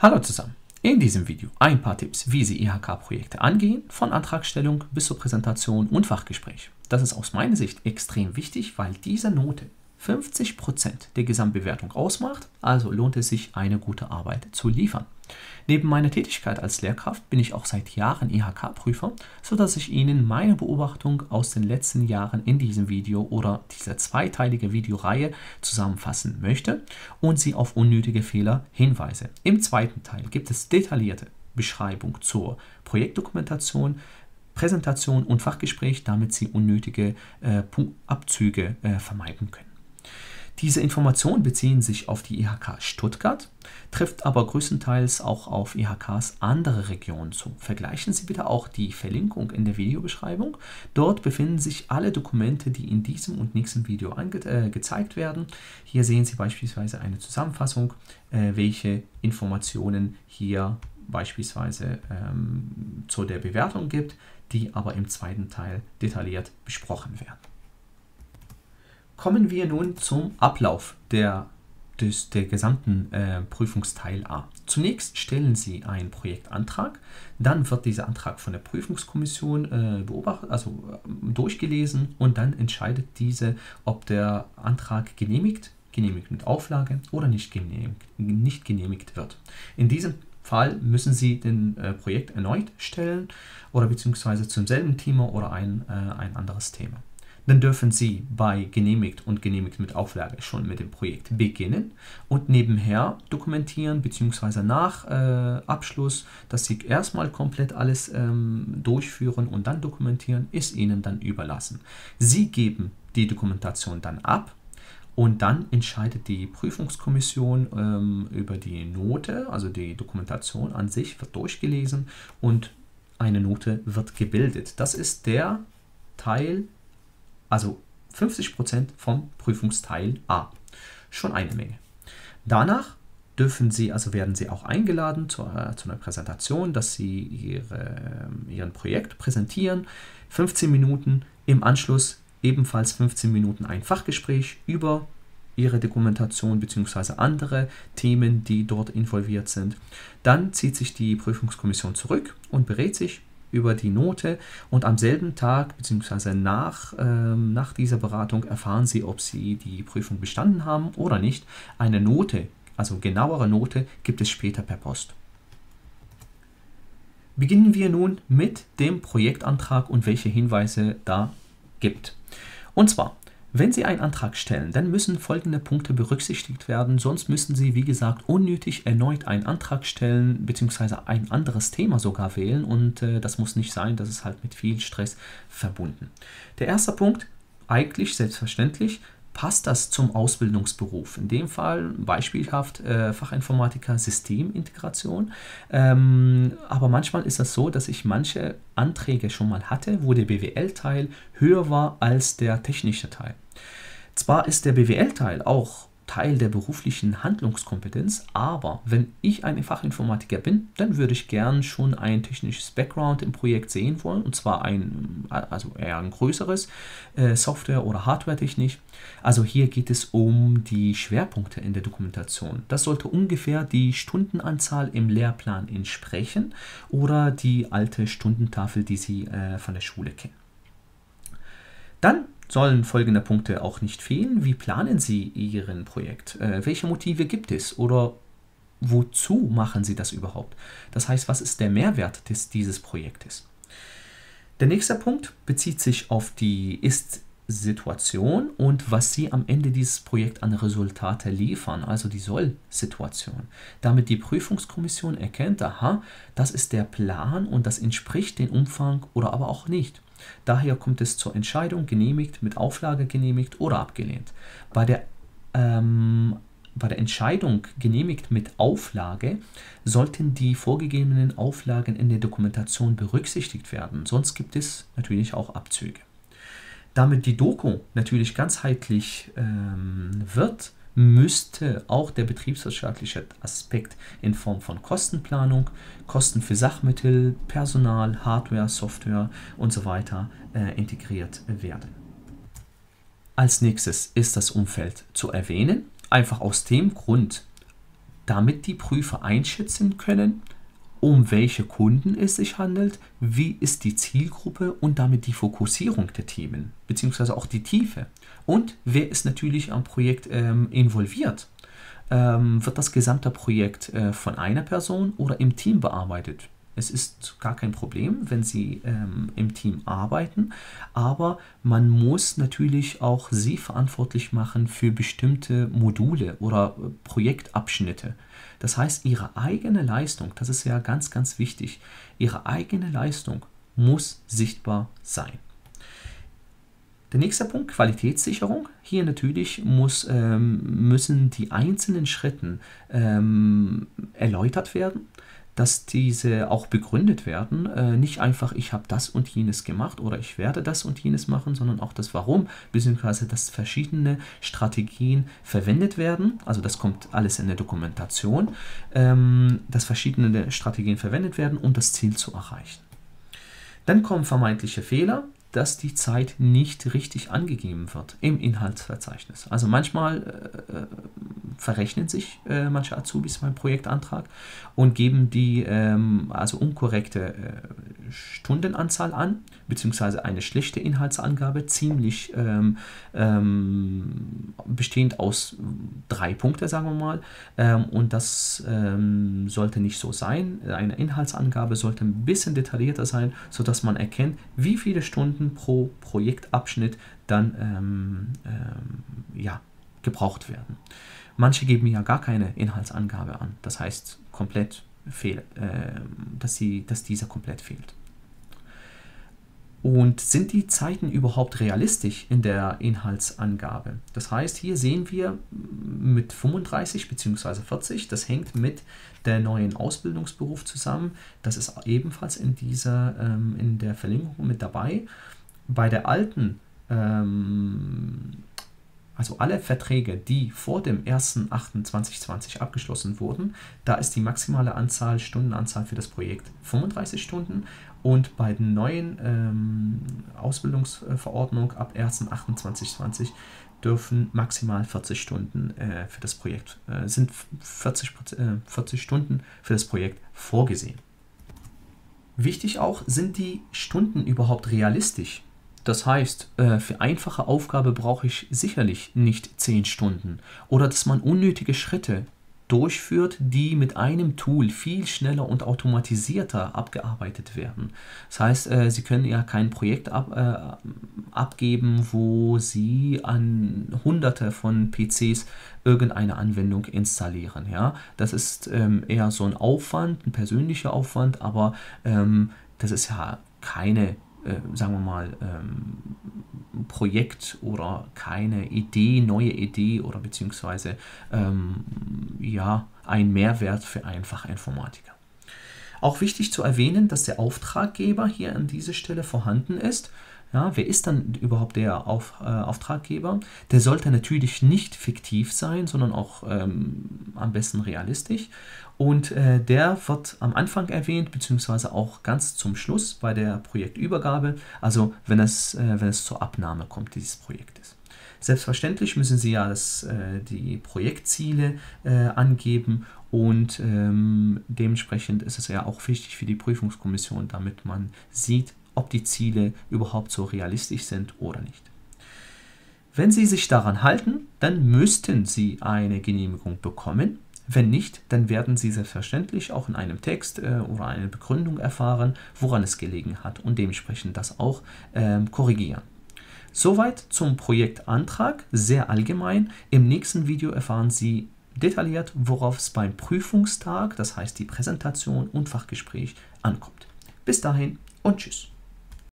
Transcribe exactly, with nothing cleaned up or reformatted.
Hallo zusammen! In diesem Video ein paar Tipps, wie Sie I H K-Projekte angehen, von Antragstellung bis zur Präsentation und Fachgespräch. Das ist aus meiner Sicht extrem wichtig, weil diese Note fünfzig Prozent der Gesamtbewertung ausmacht, also lohnt es sich, eine gute Arbeit zu liefern. Neben meiner Tätigkeit als Lehrkraft bin ich auch seit Jahren I H K-Prüfer, sodass ich Ihnen meine Beobachtung aus den letzten Jahren in diesem Video oder dieser zweiteilige Videoreihe zusammenfassen möchte und Sie auf unnötige Fehler hinweise. Im zweiten Teil gibt es detaillierte Beschreibung zur Projektdokumentation, Präsentation und Fachgespräch, damit Sie unnötige äh, Abzüge äh, vermeiden können. Diese Informationen beziehen sich auf die I H K Stuttgart, trifft aber größtenteils auch auf I H Ks andere Regionen zu. Vergleichen Sie bitte auch die Verlinkung in der Videobeschreibung. Dort befinden sich alle Dokumente, die in diesem und nächsten Video ange äh, gezeigt werden. Hier sehen Sie beispielsweise eine Zusammenfassung, äh, welche Informationen hier beispielsweise ähm, zu der Bewertung gibt, die aber im zweiten Teil detailliert besprochen werden. Kommen wir nun zum Ablauf der, des, der gesamten äh, Prüfungsteil A. Zunächst stellen Sie einen Projektantrag, dann wird dieser Antrag von der Prüfungskommission äh, beobachtet, also äh, durchgelesen und dann entscheidet diese, ob der Antrag genehmigt, genehmigt mit Auflage oder nicht genehmigt, nicht genehmigt wird. In diesem Fall müssen Sie den äh, Projekt erneut stellen oder beziehungsweise zum selben Thema oder ein, äh, ein anderes Thema. Dann dürfen Sie bei genehmigt und genehmigt mit Auflage schon mit dem Projekt beginnen und nebenher dokumentieren, beziehungsweise nach äh, Abschluss, dass Sie erstmal komplett alles ähm, durchführen und dann dokumentieren, ist Ihnen dann überlassen. Sie geben die Dokumentation dann ab und dann entscheidet die Prüfungskommission ähm, über die Note, also die Dokumentation an sich wird durchgelesen und eine Note wird gebildet. Das ist der Teil, also fünfzig Prozent vom Prüfungsteil A. Schon eine Menge. Danach dürfen Sie, also werden Sie auch eingeladen zu, äh, zu einer Präsentation, dass Sie ihre, Ihren Projekt präsentieren. fünfzehn Minuten, im Anschluss ebenfalls fünfzehn Minuten ein Fachgespräch über Ihre Dokumentation bzw. andere Themen, die dort involviert sind. Dann zieht sich die Prüfungskommission zurück und berät sich über die Note und am selben Tag bzw. nach, ähm, nach dieser Beratung erfahren Sie, ob Sie die Prüfung bestanden haben oder nicht. Eine Note, also genauere Note, gibt es später per Post. Beginnen wir nun mit dem Projektantrag und welche Hinweise da gibt. Und zwar, wenn Sie einen Antrag stellen, dann müssen folgende Punkte berücksichtigt werden, sonst müssen Sie, wie gesagt, unnötig erneut einen Antrag stellen, beziehungsweise ein anderes Thema sogar wählen und äh, das muss nicht sein, das ist halt mit viel Stress verbunden. Der erste Punkt, eigentlich selbstverständlich, passt das zum Ausbildungsberuf? In dem Fall beispielhaft äh, Fachinformatiker Systemintegration. Ähm, aber manchmal ist das so, dass ich manche Anträge schon mal hatte, wo der B W L-Teil höher war als der technische Teil. Zwar ist der B W L-Teil auch Teil der beruflichen Handlungskompetenz, aber wenn ich ein Fachinformatiker bin, dann würde ich gern schon ein technisches Background im Projekt sehen wollen, und zwar ein, also eher ein größeres, äh, Software- oder Hardware-technisch. Also hier geht es um die Schwerpunkte in der Dokumentation. Das sollte ungefähr die Stundenanzahl im Lehrplan entsprechen oder die alte Stundentafel, die Sie äh, von der Schule kennen. Dann sollen folgende Punkte auch nicht fehlen. Wie planen Sie Ihren Projekt? Äh, welche Motive gibt es oder wozu machen Sie das überhaupt? Das heißt, was ist der Mehrwert des, dieses Projektes? Der nächste Punkt bezieht sich auf die Ist-Situation und was Sie am Ende dieses Projekts an Resultate liefern, also die Soll-Situation. Damit die Prüfungskommission erkennt, aha, das ist der Plan und das entspricht dem Umfang oder aber auch nicht. Daher kommt es zur Entscheidung, genehmigt, mit Auflage genehmigt oder abgelehnt. Bei der, ähm, bei der Entscheidung genehmigt mit Auflage sollten die vorgegebenen Auflagen in der Dokumentation berücksichtigt werden, sonst gibt es natürlich auch Abzüge. Damit die Doku natürlich ganzheitlich ähm, wird, müsste auch der betriebswirtschaftliche Aspekt in Form von Kostenplanung, Kosten für Sachmittel, Personal, Hardware, Software und so weiter äh, integriert werden. Als nächstes ist das Umfeld zu erwähnen, einfach aus dem Grund, damit die Prüfer einschätzen können, um welche Kunden es sich handelt, wie ist die Zielgruppe und damit die Fokussierung der Themen, beziehungsweise auch die Tiefe. Und wer ist natürlich am Projekt ähm, involviert? Ähm, wird das gesamte Projekt äh, von einer Person oder im Team bearbeitet? Es ist gar kein Problem, wenn Sie ähm, im Team arbeiten, aber man muss natürlich auch Sie verantwortlich machen für bestimmte Module oder äh, Projektabschnitte. Das heißt, Ihre eigene Leistung, das ist ja ganz, ganz wichtig, Ihre eigene Leistung muss sichtbar sein. Der nächste Punkt, Qualitätssicherung. Hier natürlich muss, ähm, müssen die einzelnen Schritte ähm, erläutert werden, dass diese auch begründet werden. Äh, nicht einfach, ich habe das und jenes gemacht oder ich werde das und jenes machen, sondern auch das Warum, beziehungsweise dass verschiedene Strategien verwendet werden. Also das kommt alles in der Dokumentation, ähm, dass verschiedene Strategien verwendet werden, um das Ziel zu erreichen. Dann kommen vermeintliche Fehler, dass die Zeit nicht richtig angegeben wird im Inhaltsverzeichnis. Also manchmal äh, verrechnen sich äh, manche Azubis beim Projektantrag und geben die ähm, also unkorrekte äh, Stundenanzahl an, beziehungsweise eine schlechte Inhaltsangabe, ziemlich ähm, ähm, bestehend aus drei Punkten, sagen wir mal. Ähm, und das ähm, sollte nicht so sein. Eine Inhaltsangabe sollte ein bisschen detaillierter sein, sodass man erkennt, wie viele Stunden pro Projektabschnitt dann ähm, ähm, ja, gebraucht werden. Manche geben ja gar keine Inhaltsangabe an, das heißt komplett fehl, äh, dass, sie, dass dieser komplett fehlt. Und sind die Zeiten überhaupt realistisch in der Inhaltsangabe? Das heißt, hier sehen wir mit fünfunddreißig bzw. vierzig, das hängt mit der neuen Ausbildungsberuf zusammen. Das ist ebenfalls in, dieser, ähm, in der Verlängerung mit dabei. Bei der alten, ähm, also alle Verträge, die vor dem ersten achten zweitausendzwanzig abgeschlossen wurden, da ist die maximale Anzahl, Stundenanzahl für das Projekt fünfunddreißig Stunden. Und bei der neuen ähm, Ausbildungsverordnung ab ersten achten zweitausendzwanzig dürfen maximal vierzig Stunden äh, für das Projekt, äh, sind vierzig, äh, vierzig Stunden für das Projekt vorgesehen. Wichtig auch, sind die Stunden überhaupt realistisch? Das heißt, äh, für einfache Aufgabe brauche ich sicherlich nicht zehn Stunden. Oder dass man unnötige Schritte durchführt, die mit einem Tool viel schneller und automatisierter abgearbeitet werden. Das heißt, äh, Sie können ja kein Projekt ab, äh, abgeben, wo Sie an hunderte von P Cs irgendeine Anwendung installieren. Ja? Das ist ähm, eher so ein Aufwand, ein persönlicher Aufwand, aber ähm, das ist ja keine Äh, sagen wir mal, ähm, Projekt oder keine Idee, neue Idee oder beziehungsweise ähm, ja, ein Mehrwert für einen Fachinformatiker. Auch wichtig zu erwähnen, dass der Auftraggeber hier an dieser Stelle vorhanden ist. Ja, wer ist dann überhaupt der Auf, äh, Auftraggeber? Der sollte natürlich nicht fiktiv sein, sondern auch ähm, am besten realistisch. Und äh, der wird am Anfang erwähnt, beziehungsweise auch ganz zum Schluss bei der Projektübergabe, also wenn es, äh, wenn es zur Abnahme kommt dieses Projektes. Selbstverständlich müssen Sie ja das, äh, die Projektziele äh, angeben und ähm, dementsprechend ist es ja auch wichtig für die Prüfungskommission, damit man sieht, ob die Ziele überhaupt so realistisch sind oder nicht. Wenn Sie sich daran halten, dann müssten Sie eine Genehmigung bekommen. Wenn nicht, dann werden Sie selbstverständlich auch in einem Text äh, oder einer Begründung erfahren, woran es gelegen hat und dementsprechend das auch ähm, korrigieren. Soweit zum Projektantrag, sehr allgemein. Im nächsten Video erfahren Sie detailliert, worauf es beim Prüfungstag, das heißt die Präsentation und Fachgespräch, ankommt. Bis dahin und tschüss.